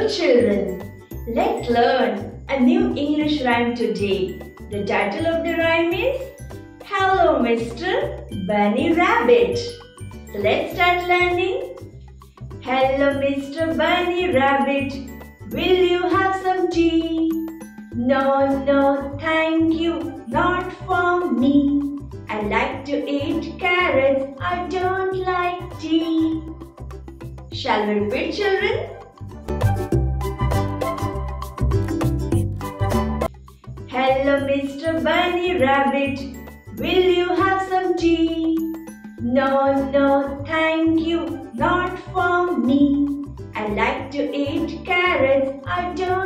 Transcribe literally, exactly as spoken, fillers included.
Hello children, let's learn a new English rhyme today. The title of the rhyme is Hello Mister Bunny Rabbit. So let's start learning. Hello Mister Bunny Rabbit, will you have some tea? No, no, thank you, not for me. I like to eat carrots, I don't like tea. Shall we repeat, children? Hello Mister Bunny Rabbit, will you have some tea? No, no, thank you, not for me. I like to eat carrots, I don't